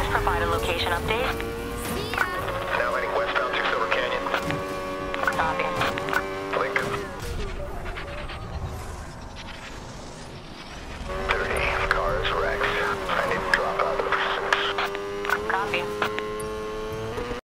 Please provide a location update. Now heading westbound through Silver Canyon. Copy.